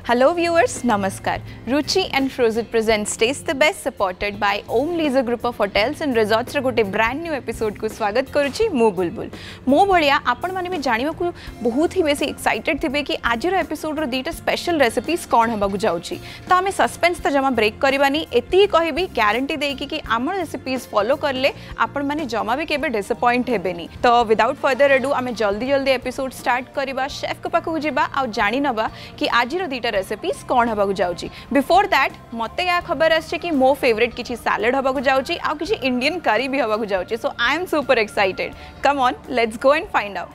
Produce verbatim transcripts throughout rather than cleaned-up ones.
Hello viewers, Namaskar. Ruchi and Frozen presents Taste the Best supported by Om Leisure Group of Hotels and Resorts रे गोटे brand new episode को स्वागत करुछि मो बुलबुल मो भलिया आपण माने भी जानिबा को बहुत ही बेसी एक्साइटेड थिबे कि आज रो एपिसोड रो दीटा स्पेशल रेसिपीज कोन हबा को जाउछि त हमें सस्पेंस त जमा ब्रेक करबानी एती कहबी गारंटी देकी कि हमर रेसिपीज फॉलो करले आपण माने जमा भी केबे डिसअपॉइंट हेबेनी तो विदाउट फर्दर अडू हमें जल्दी जल्दी एपिसोड स्टार्ट करबा शेफ को पाखु जिबा आ जानि नबा कि आज रो दीटा रेसिपीज कोन हबा को जाउछि बिफोर दैट मते या खबर आछे कि मो फेवरेट किछि सैलेड हबा को जाउछि आ किछि इंडियन करी भी हबा को जाउछि so I am super excited come on let's go and find out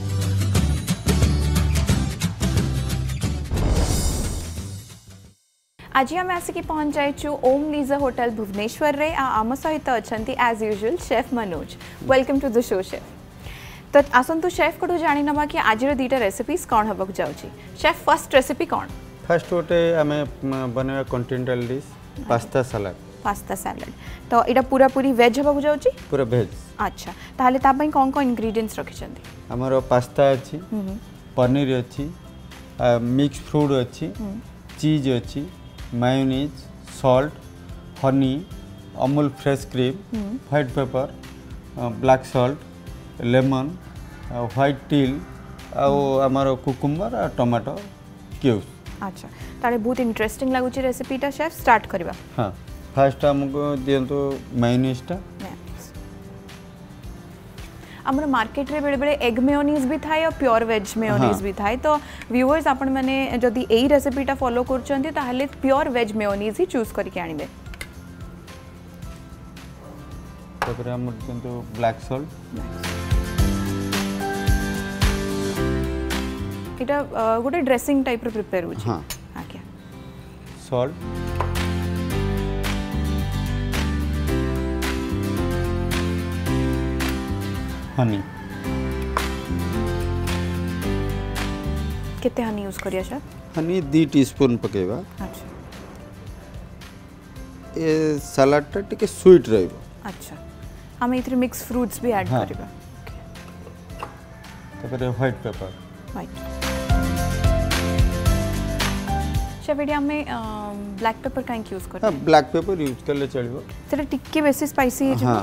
आज आम आसिक पहुँच जाइछु ओम लीजर होटल भुवनेश्वर रे आ आम सहित अछंती as usual chef Manoj welcome to the show chef तो आसंतु शेफ को जानि नबा कि आज रो दीटा रेसिपीज कोन हबा को जाउछि शेफ फर्स्ट रेसिपी कोन फर्स्ट गोटे आम बनवा continental dish pasta salad pasta salad तो एटा पूरा पूरी वेज हबा को जाउछि पूरा वेज अच्छा ताले ता पई कोन कोन इंग्रेडिएंट्स रखिछंती हमरो पास्ता अछि पनीर अछि मिक्स फ्रूट अछि चीज अछि mayonnaise salt honey Amul fresh cream white pepper black salt lemon white टील आमर कुकुम्बर आ टमाटो क्यूब्स अच्छा ताले बहुत इंटरेस्टिंग लागुची रेसिपीटा शेफ स्टार्ट करबा हां फर्स्ट हमको दियंतो मायोनीज टा हमर मार्केट रे बेले बेले एग मेयोनीज भी थाय और प्योर वेज मेयोनीज भी थाय तो व्यूअर्स आपण माने जदी एई रेसिपीटा फॉलो करचंती ताहले प्योर वेज मेयोनीज ही चूज करके आनिबे तबरे हमर दियंतो ब्लैक सॉल्ट इटा गोटे ड्रेसिंग टाइप रे प्रिपेयर हो छी हां हां क्या सॉल्ट हनी कितने हनी यूज करिया सर हनी दो टीस्पून पकेबा अच्छा ए सलाड टा टिके स्वीट रहबो अच्छा हम इथरे मिक्स फ्रूट्स भी ऐड करबा तबरे व्हाइट पेपर व्हाइट शेफेडी हमें ब्लैक पेपर काहे यूज करबा हां ब्लैक पेपर यूज करले चलिबो सेटा टिके बेसी स्पाइसी है हां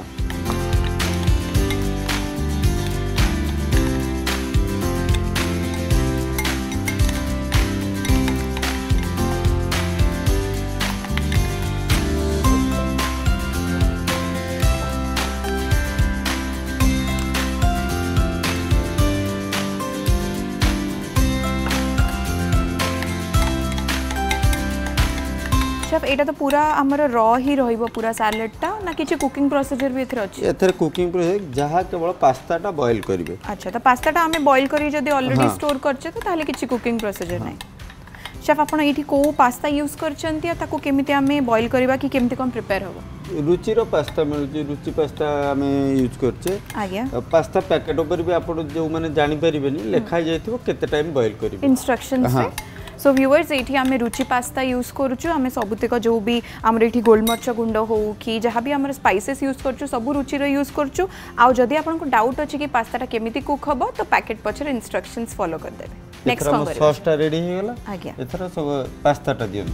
शेफ एटा तो पूरा हमर रॉ ही रहइबो पूरा सैलेड टा ना किछि कुकिंग प्रोसीजर भी एथरे अछि एथरे कुकिंग प्रोसेस जहा केवल पास्ता टा बॉईल करिवे अच्छा तो पास्ता टा हमें बॉईल करी जदी ऑलरेडी स्टोर करछे तो ताले किछि कुकिंग प्रोसीजर नै शेफ आपण एठी को पास्ता यूज करछंती ताको केमिति हमें बॉईल करबा कि केमिति कोन प्रिपेयर होबो रुचि रो पास्ता मिलुची रुचि पास्ता हमें यूज करछे आज्ञा पास्ता पैकेट ऊपर भी आपण जो माने जानि परिबेनी लिखा जायथिबो केते टाइम बॉईल करिवे इंस्ट्रक्शंस से सो व्यूअर्स एठी हमें रुचि पास्ता यूज करूछु हमें सबुतिक जो भी हमर एठी गोलमर्च गुंड हो कि जहाँ भी हमर स्पाइसेस यूज करछु सब रुचि रो यूज करछु आ जदी आपन को डाउट अछि कि पास्ता टा केमिति कुक हबो तो पैकेट पछर इंस्ट्रक्शंस फॉलो कर देबे नेक्स्ट हम सॉस टा रेडी हो गेला आज्ञा एथरा सब पास्ता टा दियन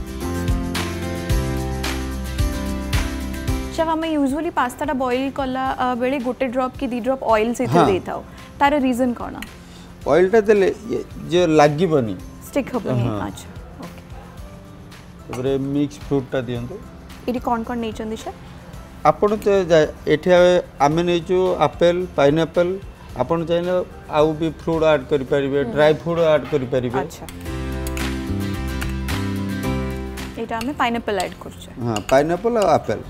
जब हमें यूजुअली पास्ता टा बॉईल कला बेले गोटे ड्रॉप की दी ड्रॉप ऑयल से दे देताओ तार रीजन कोना ऑयल टा देले जो लागिबनी स्टिक हबनी अच्छा ओके तबरे मिक्स फ्रूट टा दियंतो इडी कोन कोन नै चंदी छ आपण तो एठी आमे नै जो एप्पल पाइनएप्पल आपण चाइना आउ भी फ्रूट ऐड करि परिबे ड्राई फ्रूट ऐड करि परिबे अच्छा एटा हमें पाइनएप्पल ऐड करछ हां पाइनएप्पल और एप्पल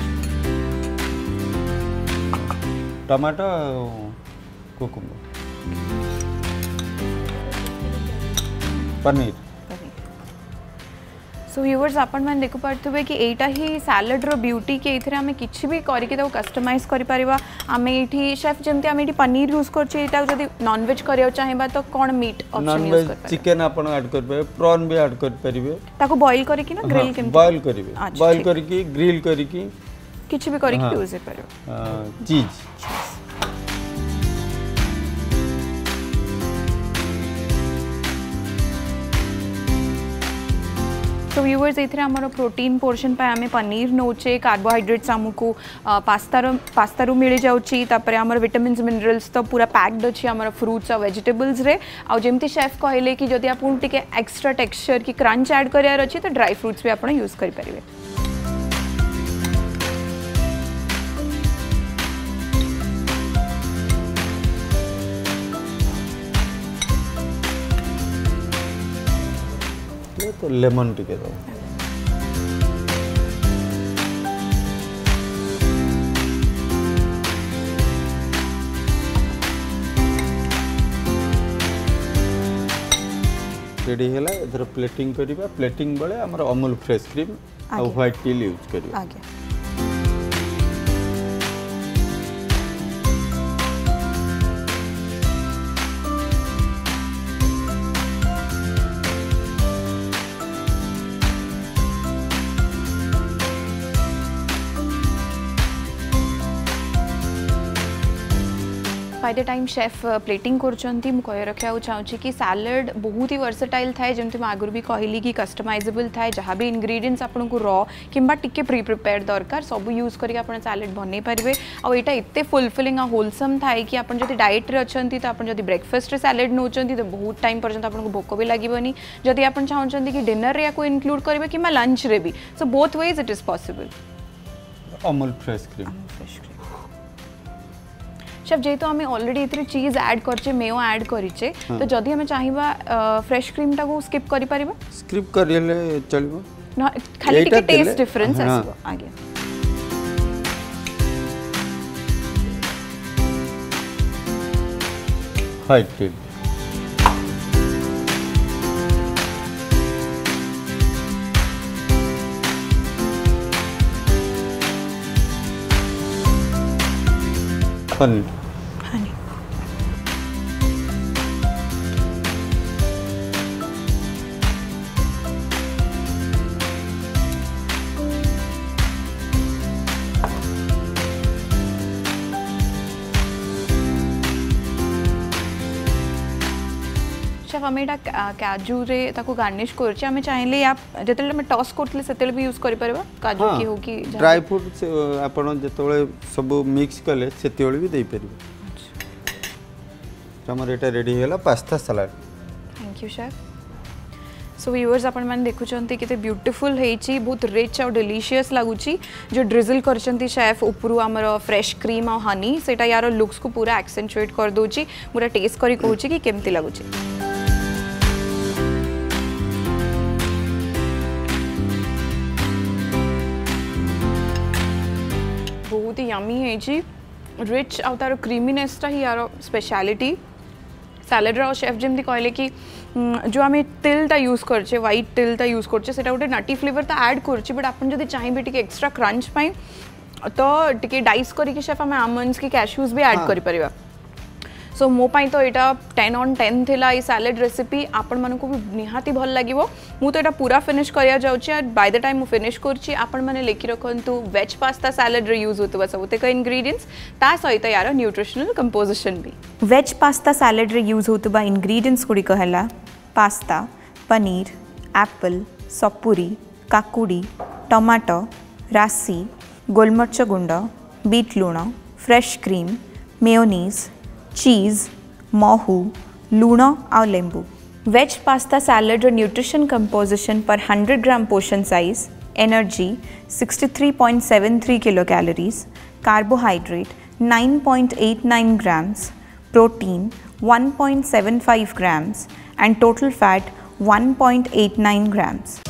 टमाटो कुकुम्बर पनीर सो व्यूअर्स आपण मन देखु पारथबे कि एटा ही सैलेड रो ब्यूटी के इथरे हमें किछि भी करि के तो कस्टमाइज करि परिबा हमें एठी शेफ जेमते हमें एठी पनीर यूज करछि एटा जदी नॉन वेज करियो चाहेबा तो कोन मीट ऑप्शन यूज कर परिबा चिकन आपण ऐड करबे प्रॉन भी ऐड कर परिबे ताको बॉईल करि कि ना ग्रिल के बॉईल करिवे बॉईल करि कि ग्रिल करि कि किछि भी करि के यूज करियो चीज सो व्यूअर्स ये आमर प्रोटीन पोर्शन पे आम पनीर नौचे कार्बोहाइड्रेट्स आमको पास्तार पास्तारू मिल जाऊँगी आमर विटामिन्स मिनरल्स तो पूरा पैक्ड अच्छी आमर फ्रूट्स और वेजिटेबल्स रे आउ जमती शेफ कहले कि जदि आपको टिके एक्स्ट्रा टेक्सचर कि क्रंच ऐड करार अच्छी तो ड्राई फ्रूट्स भी आप यूज करेंगे। तो लेमन टिके दो रेडी हैला इधर प्लेटिंग करिबा प्लेटिंग बेले हमर अमूल फ्रेश क्रीम आ व्हाइट टी यूज करिबा आगे by the time chef plating करछंती मु कह रखा चाहूँगी कि सैलड बहुत ही वर्सेटाइल थाए जमती आगुरी भी कहली कि कस्टमाइजेबल थाए जहाँ भी इंग्रेडिएंट्स आपन को रॉ किंबा टिके प्री प्रिपेयर दरकार सब यूज करके आपन सैलड बनै पारिबे आ एटा एते फुलफिलिंग आ होलसम थाए कि आपन जदि डाइट रे अछंती तो आपन जदि ब्रेकफास्ट रे सैलड नौचंती तो बहुत टाइम पर्यंत आपन को भोक भी लागबनी जदि आपन चाहउछंती कि डिनर रे को इंक्लूड करबे किंबा लंच रे भी so both veg it is possible. Amul fresh cream chef जेहेतु आम ऑलरेडी इतरे चीज ऐड करछे मेयो ऐड करिछे तो जदि हमें चाहिबा फ्रेश क्रीम टा को स्किप करि परिबा स्किप करिले चलिबो ना खाली टिके टेस्ट डिफरेंस आसीबो आगे व्हाइट टी हनी हनी शेफ आम यहाँ काजू रे ताको गार्निश करछे आम चाहिले आप जतले मैं टॉस करथले सेतले भी यूज करि परबा काजू की हो कि ड्राई फ्रूट आपण जतले सब मिक्स कले सेतेले भी दे परबे। हमर एटा रेडी होला pasta salad. Thank you chef. So viewers आपण मैंने देखुंत के ब्यूटीफुल है बहुत रिच और डिलीशियस लगुच जो ड्रिजल करछंती शेफ उपरू आमर फ्रेश क्रीम और हनी सेटा यार लुक्स को पूरा एक्सेंचुएट कर दोची पूरा टेस्ट करी कहूँ कि केमती लगुच। बहुत ही यमी है रिच आ तार क्रीमीनेसटा ही यार स्पेशलिटी सैलड रो शेफ जमती कहले कि जो आम तिलटा यूज करछे व्हाइट तिलटा यूज करछे सेटा गोटे नटी फ्लेवर तो ऐड करछे बट आपन जदि चाहिबे टिके एक्स्ट्रा क्रंच पाई तो टिके डाइस करके शेफ आम आमंड्स की कैश्यूज भी ऐड करि परिबा। सो मो पाई तो यहाँ टेन ऑन टेन थिला ये सैलड रेसिपी आपण मानक भी निहाती भल लगिवो मु तो यहाँ पूरा फिनिश करिया जाउची और बाय द टाइम मु फिनिश करची आपण माने लेखि रखंतु वेज पास्ता सैलड रे यूज होतबा सबते का इंग्रेडिएंट्स ता सहित यार न्यूट्रिशनल कंपोजिशन भी वेज पास्ता सैलड रे यूज होतबा इंग्रेडिएंट्स गुडी कहला पास्ता पनीर एप्पल सपुरी काकुड़ी टमाटो रासी गोलमर्च गुंड बीट लूण फ्रेश क्रीम मेयोनीज चीज महू लूण आ लेंबू। वेज पास्ता सैलड रो nutrition composition per hundred gram portion size energy sixty three point seven three kilo calories carbohydrate nine point eight nine grams protein one point seven five grams and total fat one point eight nine grams.